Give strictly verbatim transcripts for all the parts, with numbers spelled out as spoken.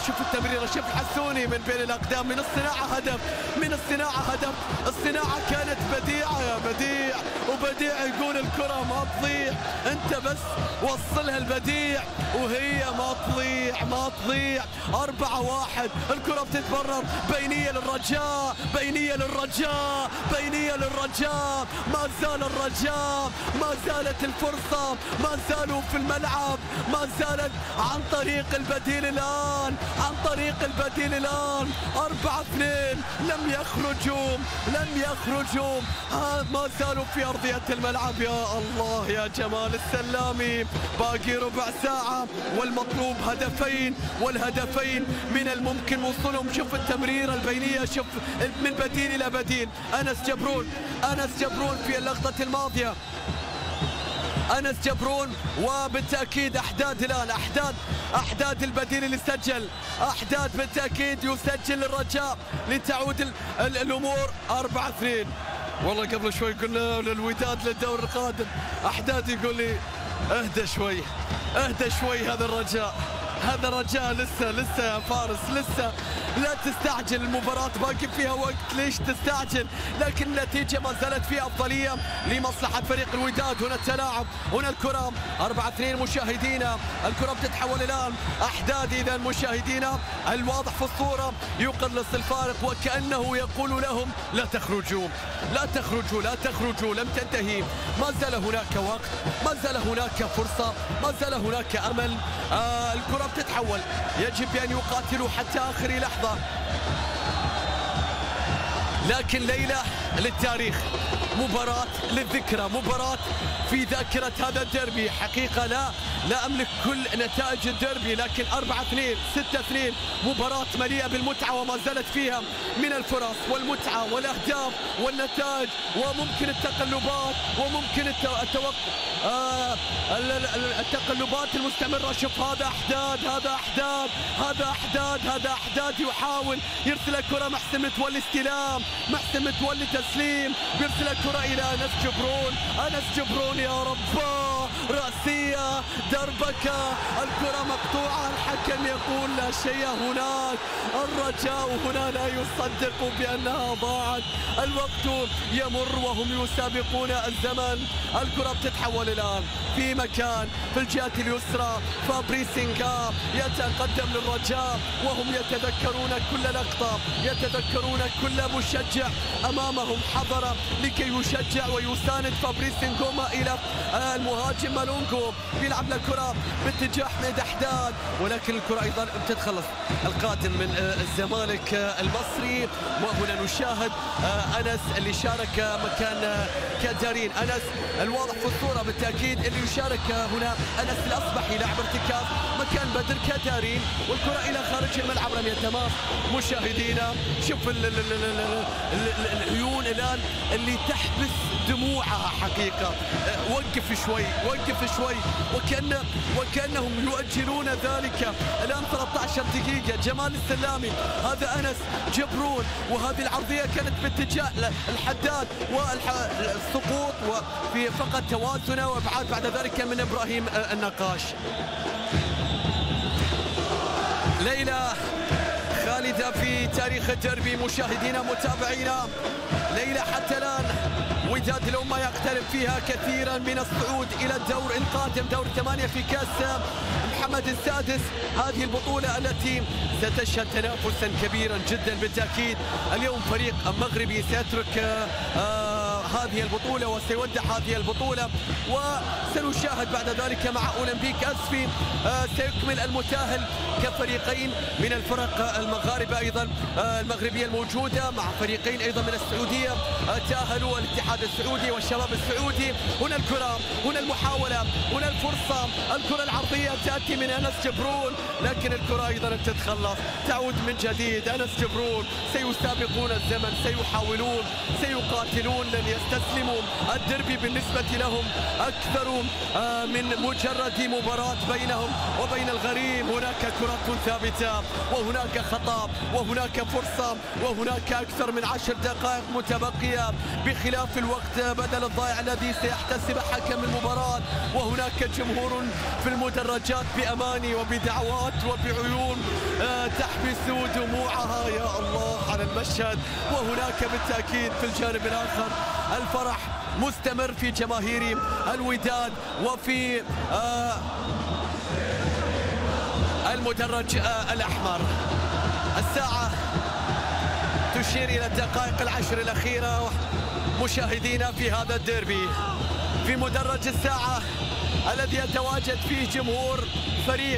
شوف التمريرة، شوف الحسوني من بين الأقدام، من الصناعة هدف، من الصناعة هدف. الصناعة كانت بديعة يا بديع، وبديع يقول الكرة ما تضيع، أنت بس وصلها البديع وهي ما تضيع ما تضيع. أربعة واحد، الكرة بتتبرر، بينية للرجاء، بينية للرجاء، بينية للرجاء. ما زال الرجاء، ما زالت الفرصة، ما زالوا في الملعب، ما زالت عن طريق البديل الآن، عن طريق البديل الآن. أربعة اثنين، لم يخرجوا لم يخرجوا ها ما زالوا في أرضية الملعب. يا الله يا جمال السلامي، باقي ربع ساعة والمطلوب هدفين، والهدفين من الممكن وصولهم. شوف التمريرة البينية، شوف من بديل إلى بديل. أنس جبرون، أنس جبرون في اللقطة الماضية، أنس جبرون، وبالتأكيد أحداد الآن، أحداد أحداد البديل اللي سجل، أحداد بالتأكيد يسجل للرجاء لتعود ال ال الأمور أربعة اثنين. والله قبل شوي قلنا للوداد للدور القادم، أحداد يقول لي اهدى شوي اهدى شوي. هذا الرجاء، هذا الرجاء لسه لسه يا فارس، لسه لا تستعجل، المباراة باقي فيها وقت، ليش تستعجل؟ لكن النتيجة ما زالت فيها أفضلية لمصلحة فريق الوداد. هنا التلاعب، هنا الكرة، أربعة اثنين مشاهدينا، الكرة بتتحول الآن أحداد. إذا مشاهدينا الواضح في الصورة يقلص الفارق، وكأنه يقول لهم لا تخرجوا لا تخرجوا لا تخرجوا، لم تنتهي، ما زال هناك وقت، ما زال هناك فرصة، ما زال هناك أمل. آه الكرة بتتحول، يجب أن يقاتلوا حتى آخر لحظة. لكن ليلة للتاريخ، مباراة للذكرى، مباراة في ذاكرة هذا الديربي. حقيقة لا لا أملك كل نتائج الديربي، لكن أربعة اثنين، ستة اثنين، مباراة مليئة بالمتعة، وما زالت فيها من الفرص والمتعة والأهداف والنتائج، وممكن التقلبات، وممكن التوقف آه التقلبات المستمرة. شوف هذا أحداد، هذا أحداد، هذا أحداد، هذا أحداد يحاول يرسل الكرة. محسن متولي استلام، محسن متولي تسليم، بيرسل الكرة إلى أنس جبرون، أنس جبرون يا رب، رأسية دربكة، الكرة مقطوعة، الحكم يقول لا شيء هناك. الرجاء هنا لا يصدق بأنها ضاعت، الوقت يمر وهم يسابقون الزمن. الكرة بتتحول الآن في مكان في الجهة اليسرى، فابريسينغا يتقدم للرجاء، وهم يتذكرون كل لقطة، يتذكرون كل مشجع أمامهم حضر لكي يشجع ويساند. فابريسينغوما إلى المهاجم مالونغو، بيلعب الكرة باتجاه حميد أحداد، ولكن الكرة أيضا بتتخلص. القادم من الزمالك المصري، وهنا نشاهد أنس اللي شارك مكان كدارين. أنس الواضح في الصورة بالتأكيد اللي يشارك هنا أنس الأصبحي لاعب ارتكاز مكان بدر كدارين، والكرة إلى خارج الملعب، رمية تماس. مشاهدينا شوف ال ال ال ال ال ال العيون الآن اللي تحبس دموعها حقيقة. وقف شوي وقف شوي، وكأن وكأنهم يؤجلون ذلك. الآن ثلاثة عشر دقيقة، جمال السلامي، هذا أنس جبرون، وهذه العرضية كانت باتجاه الحداد والسقوط، وفي فقط توازنه وابعاد بعد ذلك من إبراهيم النقاش. ليلة خالدة في تاريخ الدربي مشاهدينا متابعينا. ليلة حتى الآن وداد الأمة يقترب فيها كثيرا من الصعود إلى الدور القادم، دور ثمانية في كأس محمد السادس. هذه البطولة التي ستشهد تنافسا كبيرا جدا بالتأكيد. اليوم فريق مغربي سيترك آه هذه البطولة وسيودع هذه البطولة، وسنشاهد بعد ذلك مع أولمبيك أسفي آه سيكمل المتاهل كفريقين من الفرق المغاربة أيضا آه المغربية الموجودة، مع فريقين أيضا من السعودية آه تاهلوا، الاتحاد السعودي والشباب السعودي. هنا الكرة، هنا المحاولة، هنا الفرصة، الكرة العرضية تأتي من أنس جبرون، لكن الكرة أيضا تتخلص، تعود من جديد. أنس جبرون سيسابقون الزمن، سيحاولون، سيقاتلون، لن يستسلموا. الديربي بالنسبة لهم أكثر من مجرد مباراة بينهم وبين الغريم. هناك كرة ثابتة وهناك خطأ وهناك فرصة وهناك أكثر من عشر دقائق متبقية بخلاف الوقت بدل الضائع الذي سيحتسب حكم المباراة. وهناك جمهور في المدرجات بأماني وبدعوات وبعيون تحبس دموعها. يا الله على المشهد. وهناك بالتأكيد في الجانب الآخر الفرح مستمر في جماهير الوداد وفي المدرج الأحمر. الساعة تشير إلى الدقائق العشر الأخيرة مشاهدينا في هذا الديربي في مدرج الساعة الذي يتواجد فيه جمهور فريق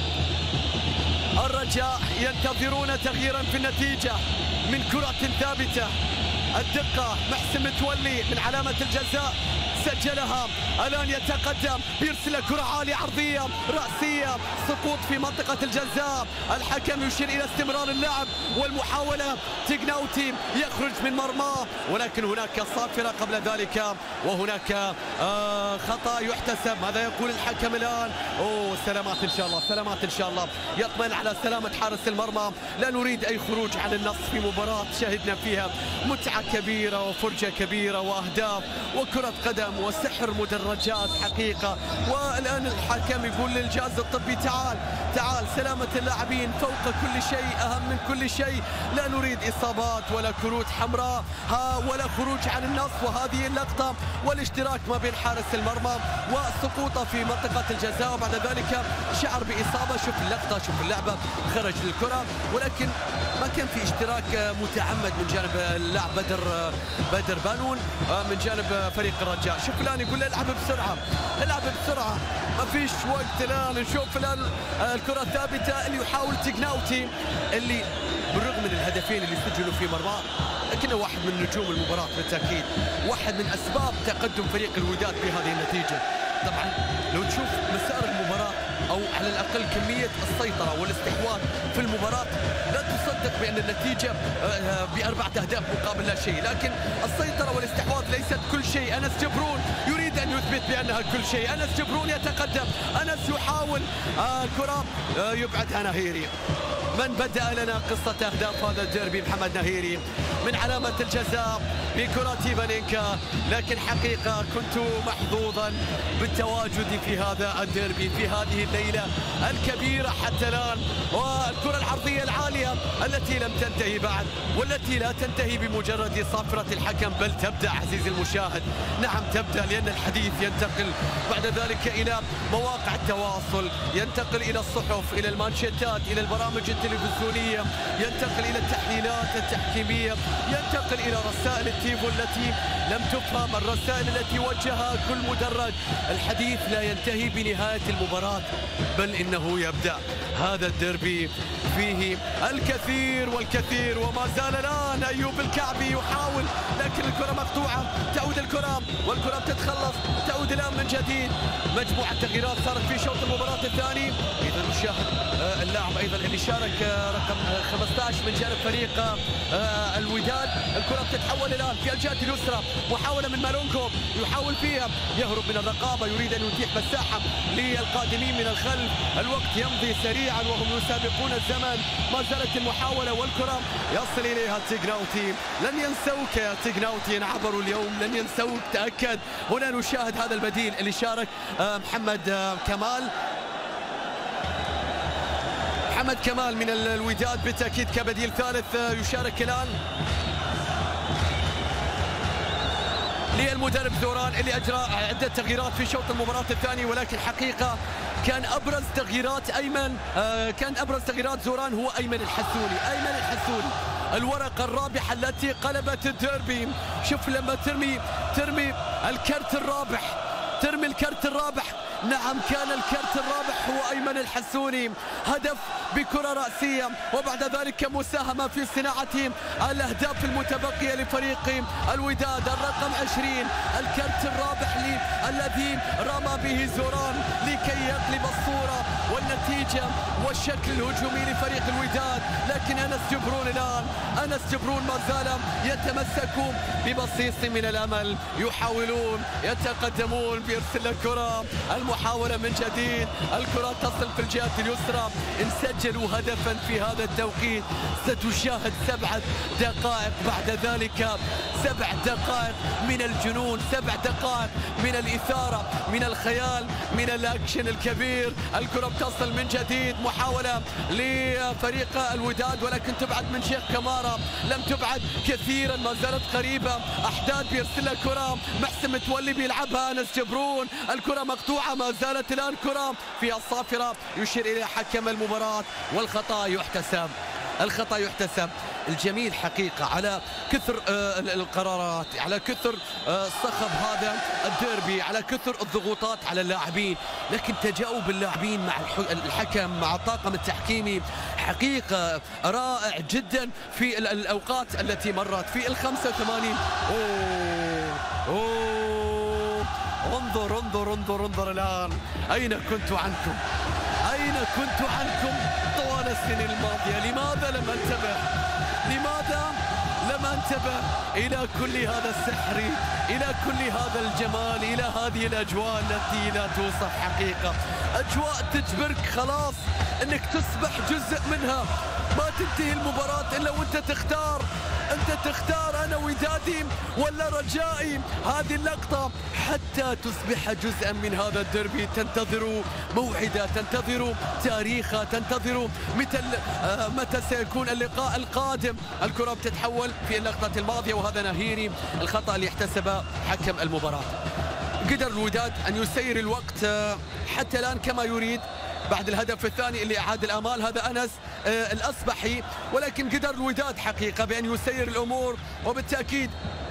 الرجاء ينتظرون تغييرا في النتيجة من كرة ثابتة. الدقة محسن متولي من علامة الجزاء سجلها. الآن يتقدم بيرسل كرة عالية عرضية رأسية سقوط في منطقة الجزاء. الحكم يشير إلى استمرار اللعب والمحاولة. تيغناوتي يخرج من مرماه ولكن هناك صافرة قبل ذلك وهناك آه خطأ يحتسب. ماذا يقول الحكم الآن؟ أوه سلامات إن شاء الله سلامات إن شاء الله. يطمئن على سلامة حارس المرمى. لا نريد أي خروج عن النص في مباراة شهدنا فيها متعة كبيرة وفرجة كبيرة وأهداف وكرة قدم وسحر مدرجات حقيقة. والآن الحكم يقول للجهاز الطبي تعال تعال سلامة اللاعبين فوق كل شيء أهم من كل شيء. لا نريد إصابات ولا كروت حمراء ها ولا خروج عن النص. وهذه اللقطة والاشتراك ما بين حارس المرمى وسقوطه في منطقة الجزاء وبعد ذلك شعر بإصابة. شوف اللقطة شوف اللعبة خرج للكرة ولكن ما كان في اشتراك متعمد من جانب اللاعب بدر بدر بانون من جانب فريق الرجاء. شوف الآن يقول له العب بسرعة العب بسرعة ما فيش وقت. الآن نشوف الآن الكرة الثابتة اللي يحاول تيغناوتي اللي بالرغم من الهدفين اللي سجلوا في مرماه لكنه واحد من نجوم المباراة بالتأكيد. واحد من أسباب تقدم فريق الوداد بهذه النتيجة. طبعا لو تشوف مسار المباراة أو على الأقل كمية السيطرة والاستحواذ في المباراة لا تصدق بأن النتيجة بأربعة أهداف مقابل لا شيء. لكن السيطرة والاستحواذ ليست كل شيء. أنس جبرون يريد أن يثبت بأنها كل شيء. أنس جبرون يتقدم. أنس يحاول الكرة يبعدها نهيري. من بدأ لنا قصة أهداف هذا الديربي محمد نهيري من علامة الجزاء بكرة تيفانينكا. لكن حقيقة كنت محظوظا بالتواجد في هذا الديربي في هذه الليلة الكبيرة حتى الآن. والكرة العرضية العالية التي لم تنتهي بعد والتي لا تنتهي بمجرد صافرة الحكم بل تبدأ عزيزي المشاهد. نعم تبدأ لأن الحديث ينتقل بعد ذلك إلى مواقع التواصل ينتقل إلى الصحف إلى المانشيتات إلى البرامج التلفزيونية ينتقل إلى التحليلات التحكيمية ينتقل إلى رسائل التيفو التي لم تفهم الرسائل التي وجهها كل مدرج. الحديث لا ينتهي بنهاية المباراة بل إنه يبدأ. هذا الديربي فيه الكثير والكثير وما زال الآن أيوب الكعبي يحاول لكن الكرة مقطوعة. تعود الكرة والكرة بتتخلص تعود الآن من جديد. مجموعة تغييرات صارت في شوط المباراة الثاني. إذا نشاهد اللاعب أيضا اللي شارك رقم خمسة عشر من جانب فريق الوداد. الكرة بتتحول الآن في الجهة اليسرى. محاولة من مالونكو يحاول فيها يهرب من الرقابة يريد أن يتيح مساحة للقادمين من الخلف. الوقت يمضي سريعا وهم يسابقون الزمن. ما زالت المحاولة والكرة يصل إليها تيغناوتي. لن ينسوك يا تيغناوتي إن عبروا اليوم لن ينسوك تأكد. هنا نشاهد هذا البديل اللي شارك محمد كمال. محمد كمال من الوداد بالتأكيد كبديل ثالث يشارك الآن للمدرب زوران اللي أجرى عدة تغييرات في شوط المباراة الثاني. ولكن حقيقة كان أبرز تغييرات أيمن آه كان أبرز تغييرات زوران هو أيمن الحسوني. أيمن الحسوني الورقة الرابحة التي قلبت الديربي. شوف لما ترمي ترمي الكرت الرابح ترمي الكرت الرابح نعم كان الكرت الرابح هو أيمن الحسوني، هدف بكرة رأسية، وبعد ذلك مساهمة في صناعة الأهداف المتبقية لفريق الوداد. الرقم عشرين الكرت الرابح لي الذي رمى به زوران لكي يقلب الصورة والنتيجة والشكل الهجومي لفريق الوداد، لكن أنس جبرون الآن أنس جبرون ما زال يتمسك ببصيص من الأمل، يحاولون يتقدمون بيرسل الكرة، المحاولة من جديد، الكرة تصل في الجهة اليسرى. إن سجلوا هدفا في هذا التوقيت ستشاهد سبعة دقائق بعد ذلك، سبع دقائق من الجنون، سبع دقائق من الإثارة، من الخيال، من الأكشن الكبير. الكرة بتصل من جديد، محاولة لفريق الوداد ولكن تبعد من شيخ كمارا، لم تبعد كثيرا، ما زالت قريبة. أحداد بيرسل الكرة، محسن متولي بيلعبها، أنس جبرون، الكرة مقطوعة، ما زالت الآن كرة في الصافرة، يشير إلى حكم المباراة والخطأ يحتسب، الخطأ يحتسب. الجميل حقيقة على كثر القرارات، على كثر صخب هذا الديربي، على كثر الضغوطات على اللاعبين، لكن تجاوب اللاعبين مع الحكم مع الطاقم التحكيمي حقيقة رائع جدا في الأوقات التي مرت. في الخمسة وثمانين أوه أوه انظر انظر انظر انظر الآن، أين كنت عنكم؟ أين كنت عنكم طوال السنين الماضية؟ لماذا لم أنتبه؟ لماذا لم أنتبه إلى كل هذا السحر، إلى كل هذا الجمال، إلى هذه الأجواء التي لا توصف حقيقة؟ أجواء تجبرك خلاص أنك تصبح جزء منها، ما تنتهي المباراة إلا وأنت تختار، أنت تختار أنا ودادي ولا رجائي. هذه اللقطة حتى تصبح جزءا من هذا الدربي، تنتظر موعده، تنتظر تاريخه، تنتظر متى آه متى سيكون اللقاء القادم. الكرة بتتحول في اللقطة الماضية، وهذا نهيري الخطأ اللي احتسبه حكم المباراة. قدر الوداد أن يسير الوقت آه حتى الآن كما يريد بعد الهدف الثاني اللي أعاد الآمال، هذا أنس آه الأصبحي، ولكن قدر الوداد حقيقة بأن يسير الأمور. وبالتأكيد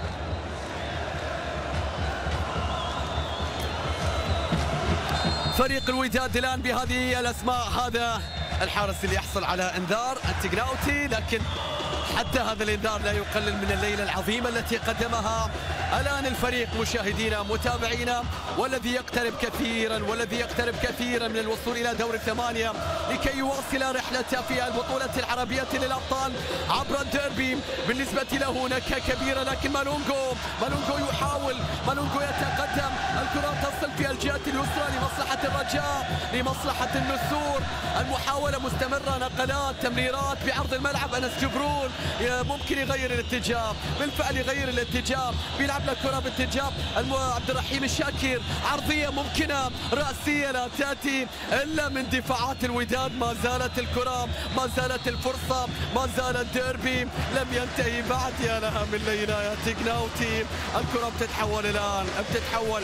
فريق الوداد الآن بهذه الأسماء، هذا الحارس اللي يحصل على انذار التقناوتي، لكن حتى هذا الانذار لا يقلل من الليلة العظيمة التي قدمها الآن الفريق مشاهدينا متابعينا، والذي يقترب كثيرا والذي يقترب كثيرا من الوصول إلى دور الثمانية لكي يواصل رحلته في البطولة العربية للأبطال عبر الديربي. بالنسبة له نكهة كبيرة، لكن مالونجو مالونجو يحاول، مالونجو يتقدم، الكرة تصل في الجهة اليسرى لمصلحة الرجاء، لمصلحة النسور، المحاولة مستمرة، نقلات، تمريرات بعرض الملعب. أنس جبرون ممكن يغير الاتجاه، بالفعل يغير الاتجاه، بيلعب له كرة باتجاه عبد الرحيم الشاكر، عرضية ممكنة رأسية لا تأتي إلا من دفاعات الوداد. ما زالت الكرة، ما زالت الفرصة، ما زال الديربي لم ينتهي بعد. يا لها من ليلى يا تقناوتي، الكرة بتتحول الآن، بتتحول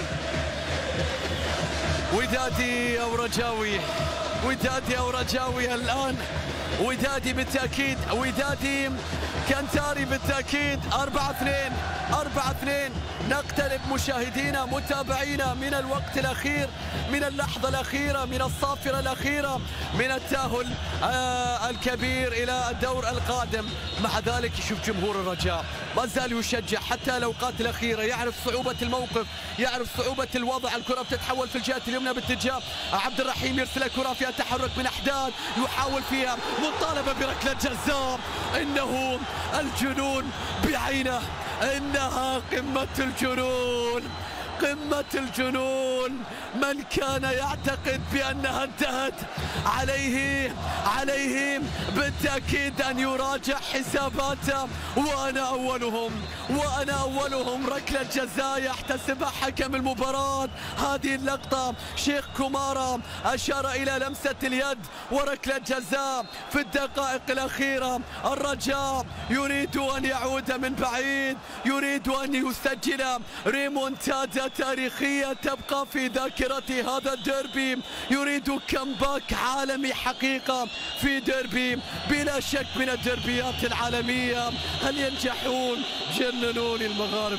ودادي أو رجاوي، ودادي أو رجاوي الآن، ودادي بالتأكيد، ودادي كنتاري بالتأكيد. أربعة اثنين أربعة اثنين، نقترب مشاهدينا متابعينا من الوقت الأخير، من اللحظة الأخيرة، من الصافرة الأخيرة، من التأهل آه الكبير إلى الدور القادم. مع ذلك يشوف جمهور الرجاء ما زال يشجع حتى الأوقات الأخيرة، يعرف صعوبة الموقف، يعرف صعوبة الوضع. الكرة بتتحول في الجهة اليمنى باتجاه عبد الرحيم، يرسل الكرة فيها تحرك من أحداد، يحاول فيها مطالبة بركلة جزاء. إنه الجنون بعينه، إنها قمة الجنون، قمة الجنون. من كان يعتقد بأنها انتهت عليه عليه بالتأكيد أن يراجع حساباته، وأنا أولهم وأنا أولهم. ركلة جزاء يحتسبها حكم المباراة. هذه اللقطة شيخ كمارا أشار إلى لمسة اليد وركلة جزاء في الدقائق الأخيرة. الرجاء يريد أن يعود من بعيد، يريد أن يسجل ريمونتادا تاريخية تبقى في ذاكرة هذا الديربي، يريد كمباك عالمي حقيقة في ديربي بلا شك من الديربيات العالمية. هل ينجحون؟ جننوني المغاربة،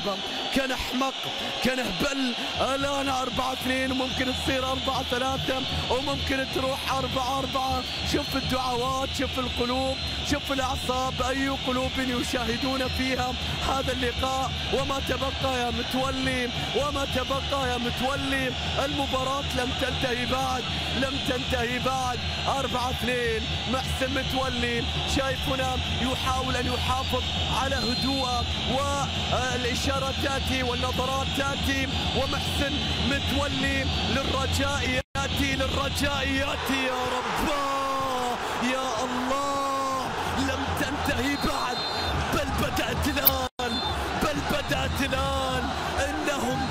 كان احمق، كان هبل. الان أربعة اثنين وممكن تصير أربعة ثلاثة وممكن تروح أربعة أربعة. شوف الدعوات، شوف القلوب، شوف الاعصاب، اي قلوب يشاهدون فيها هذا اللقاء. وما تبقى يا متولي، وما تبقى يا متولي. المباراة لم تنتهي بعد، لم تنتهي بعد. أربعة اثنين. محسن متولي شايف هنا يحاول ان يحافظ على هدوءه، والاشارات تاتي والنظرات تاتي، ومحسن متولي للرجاء ياتي، للرجاء ياتي. يا رب يا الله، لم تنتهي بعد، بل بدأت الآن، بل بدأت الآن. إنهم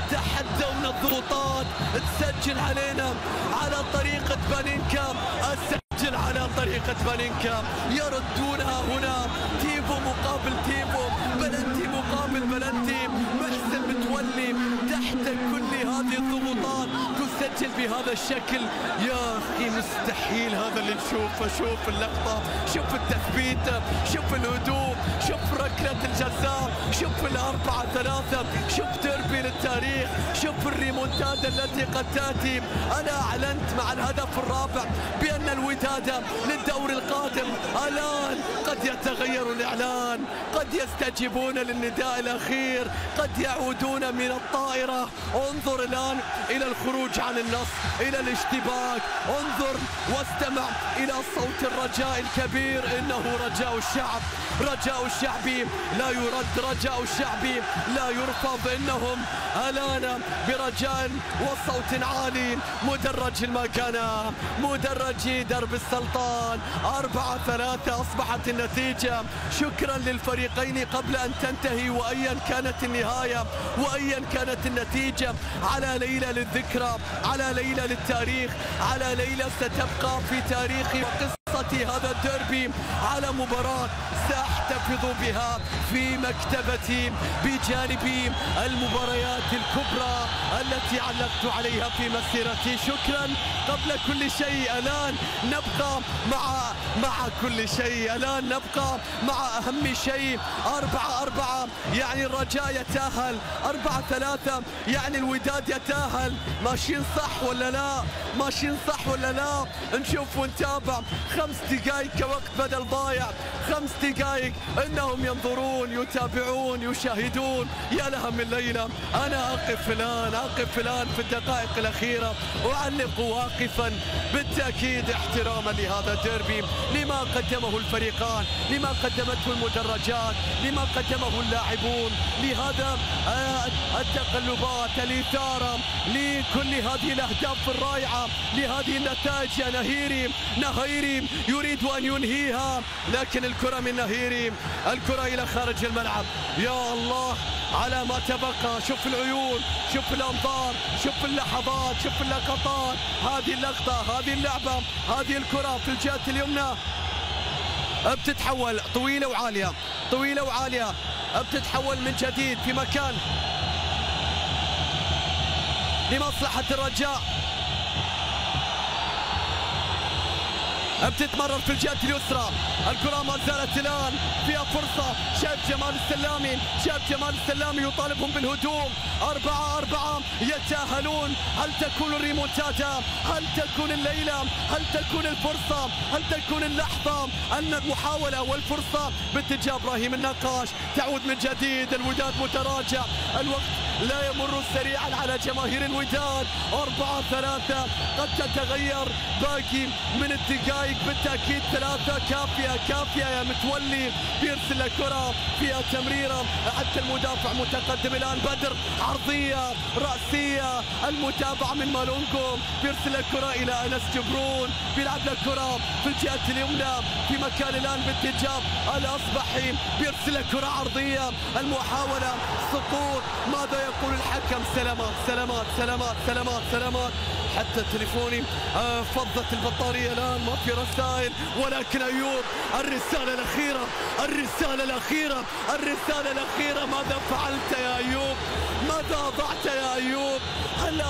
يتحدون الضغوطات. تسجل علينا على طريقة بانينكا، أسجل على طريقة بانينكا. يردونها هنا، تيفو مقابل تيفو، بلنتي مقابل بلنتي. محسن متولي تحت كل هذه الضغوطات تسجل بهذا الشكل. يا أخي مستحيل هذا اللي نشوفه. شوف اللقطة، شوف التثبيت، شوف الهدوء، شوف ركلة الجزاء، شوف الأربعة ثلاثة، شوف ديربي للتاريخ، شوف الريمونتادا التي قد تأتي. أنا أعلنت مع الهدف الرابع بأن الوداد للدور القادم. الآن قد يتغير الإعلان، قد يستجيبون للنداء الأخير، قد يعودون من الطائرة. انظر الآن إلى الخروج عن النص، إلى الاشتباك. انظر واستمع إلى صوت الرجاء الكبير. إنه رجاء الشعب، رجاء الشعب لا يرد، رجاء الشعب لا يرفض. إنهم الآن برجاء وصوت عالي. مدرج المكانة، مدرج درب السلطان. أربعة ثلاثة أصبحت النتيجة. شكرا للفريقين قبل أن تنتهي، وأيا كانت النهاية وأيا كانت النتيجة، على ليلة للذكرى، على ليلة للتاريخ، على ليلة ستبقى في تاريخ وقصة هذا الديربي، على مباراة سأحتفظ بها في مكتبتي بجانب المباريات الكبرى التي علقت عليها في مسيرتي. شكرا قبل كل شيء. الآن نبقى مع مع كل شيء، الآن نبقى مع أهم شيء. أربعة أربعة يعني الرجاء يتأهل، أربعة ثلاثة يعني الوداد يتأهل. ماشيين صح ولا لا؟ ماشيين صح ولا لا؟ نشوف ونتابع. خمس دقائق كوقت بدل ضايع، خمس دقائق. إنهم ينظرون، يتابعون، يشاهدون. يا لها من ليلة. أنا أقف الآن، أقف الآن في الدقائق الأخيرة، أعلق واقفا بالتأكيد احتراما لهذا الديربي، لما قدمه الفريقان، لما قدمته المدرجات، لما قدمه اللاعبون، لهذا التقلبات، الإثارة، لكل هذه الأهداف الرائعة، لهذه النتائج. يا نهيري، نهيري يريد أن ينهيها، لكن الكرة من نهيري، الكرة إلى خارج الملعب. يا الله على ما تبقى. شوف العيون، شوف الأنظار، شوف اللحظات، شوف اللقطات. هذه اللقطة، هذه اللعبة، هذه الكرة في الجهة اليمنى بتتحول طويلة وعالية، طويلة وعالية، بتتحول من جديد في مكان لمصلحة الرجاء. بتتمرر في الجهة اليسرى. الكرة ما زالت الآن فيها فرصة. شايف جمال السلامي، شايف جمال السلامي يطالبهم بالهجوم. أربعة أربعة يتأهلون. هل تكون الريمونتادا؟ هل تكون الليلة؟ هل تكون الفرصة؟ هل تكون اللحظة؟ أن المحاولة والفرصة باتجاه إبراهيم النقاش. تعود من جديد. الوداد متراجع. الوقت لا يمر سريعا على جماهير الوداد. أربعة ثلاثة قد تتغير. باقي من الدقائق بالتأكيد ثلاثة. كافية كافية يا متولي. بيرسل الكرة فيها تمريرة، حتى المدافع متقدم الآن. بدر عرضية رأسية، المتابعة من مالونجو. بيرسل الكرة إلى أنس جبرون، بيلعب الكرة في الجهة اليمنى في مكان الآن باتجاه الأصبحي. بيرسل الكرة عرضية، المحاولة سقوط. ماذا يقول الحكم؟ سلامات سلامات سلامات سلامات سلامات. حتى تليفوني آه فضت البطارية الآن، ما في رسائل. ولكن أيوب الرسالة الأخيرة، الرسالة الأخيرة، الرسالة الأخيرة. ماذا فعلت يا أيوب؟ ماذا أضعت يا أيوب؟ هل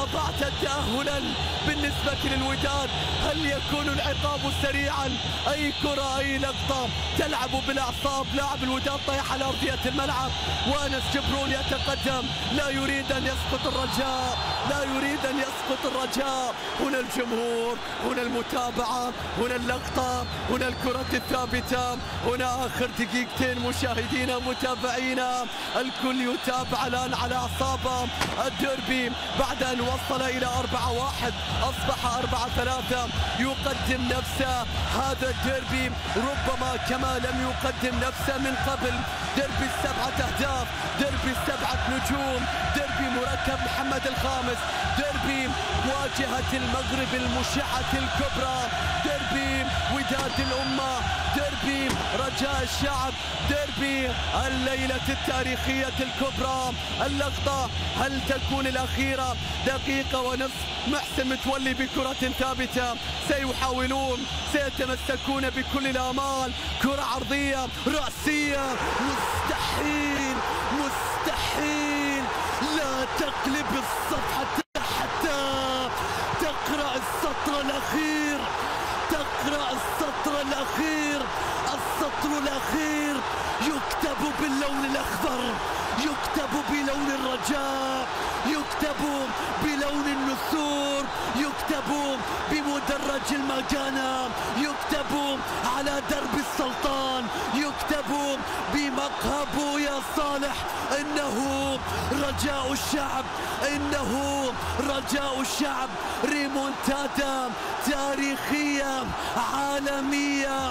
تابعت تأهلا بالنسبة للوداد. هل يكون العقاب سريعا؟ أي كرة أي لقطة تلعب بالأعصاب. لاعب الوداد طيح على أرضية الملعب وأنس جبرون يتقدم، لا يريد أن يسقط الرجاء، لا يريد أن يسقط الرجاء. هنا الجمهور، هنا المتابعة، هنا اللقطة، هنا الكرة الثابتة، هنا آخر دقيقتين مشاهدينا متابعينا، الكل يتابع الآن على أعصابه. الديربي بعد أن وصل إلى أربعة واحد أصبح أربعة ثلاثة، يقدم نفسه. هذا الديربي ربما كما لم يقدم نفسه من قبل. ديربي السبعة أهداف، ديربي السبعة نجوم، ديربي مركب محمد الخامس، ديربي مواجهة المغرب المشعة الكبرى، ديربي وداد الأمة، ديربي رجاء الشعب، ديربي الليلة التاريخية الكبرى. اللقطة هل تكون الأخيرة؟ دقيقة ونصف، محسن متولي بكرة ثابتة، سيحاولون، سيتمسكون بكل الآمال. كرة عرضية رأسية، مستحيل مستحيل، لا تقلب الصفحة حتى تقرأ السطر الأخير، تقرأ السطر الأخير. السطر الأخير يكتب باللون الأخضر، يكتب بلون الرجاء، يكتب بلون النسور، يكتب بمدرج المجانا، يكتب على درب السلطان، يكتب بمقهى بويا صالح. إنه رجاء الشعب، إنه رجاء الشعب. ريمونتادا تاريخية عالمية،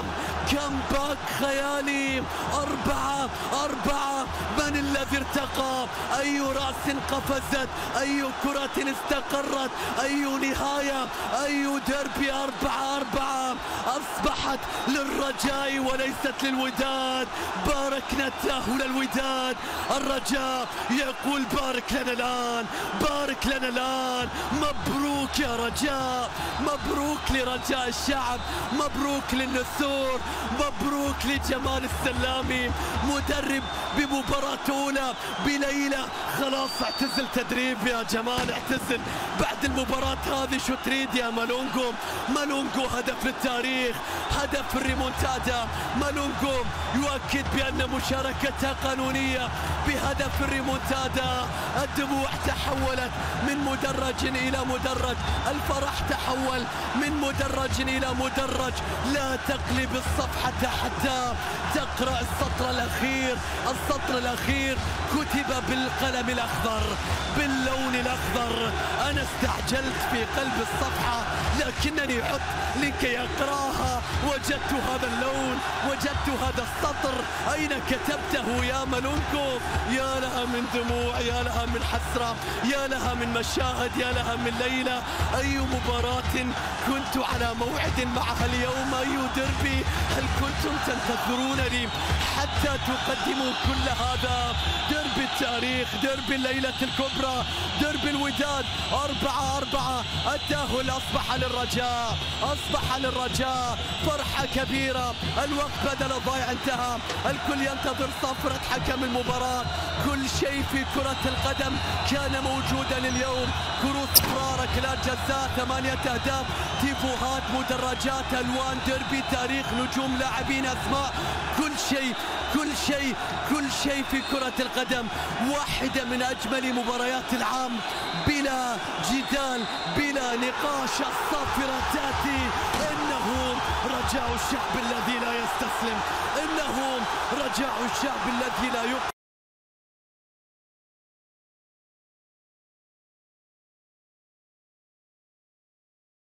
كمباك خيالي. أربعة أربعة، من الذي ارتقى؟ أي رأس قفزت؟ أي كرة استقرت؟ أي نهاية؟ أي ديربي؟ أربعة أربعة أصبحت للرجاء وليست للوداد. باركنا تأهل الوداد. الرجاء يقول بارك لنا الآن، بارك لنا الآن. مبروك يا رجاء، مبروك لرجاء الشعب، مبروك للنسور، مبروك لجمال السلامي، مدرب بمباراة أولى بليلة. خلاص اعتزل تدريب يا جمال، اعتزل بعد المباراة هذه. شو تريد يا مالونجو؟ مالونجو هدف للتاريخ، هدف الريمونتادا. مالونجو يؤكد بأن مشاركته قانونية بهدف الريمونتادا. الدموع تحولت من مدرج إلى مدرج، الفرح تحول من مدرج إلى مدرج. لا تقلب الصفحة حتى تقرأ السطر الأخير. السطر الأخير كتب بالقلم الأخضر، باللون الأخضر. أنا استعجلت في قلب الصفحة لكنني عدت لكي أقرأها، وجدت هذا اللون، وجدت هذا السطر. أين كتبته يا مالونجو؟ يا لها من دموع، يا لها من حسرة، يا لها من مشاهد، يا لها من ليلة. أي مباراة كنت على موعد معها اليوم، أي ديربي هل كنتم تنتظرونني حتى تقدموا كل هذا؟ ديربي التاريخ، ديربي الليلة الكبرى، ديربي الوداد. أربعة أربعة، التأهل أصبح للرجاء، أصبح للرجاء. فرحة كبيرة، الوقت بدل الضايع انتهى، الكل ينتظر صفرة حكم المباراة. كل شيء في كرة القدم كان موجودا اليوم. كروت صفراء، ركلات جزاء، ثمانية أهداف، تيفوهات، مدرجات، ألوان، ديربي، تاريخ، نجوم، لاعبين، أسماء. كل شيء كل شيء كل شيء في كرة القدم. واحدة من أجمل مباريات العام بلا جدال، بلا نقاش. الصافرة تأتي. إنه رجاء الشعب الذي لا يستسلم، إنه رجاء الشعب الذي لا يقف.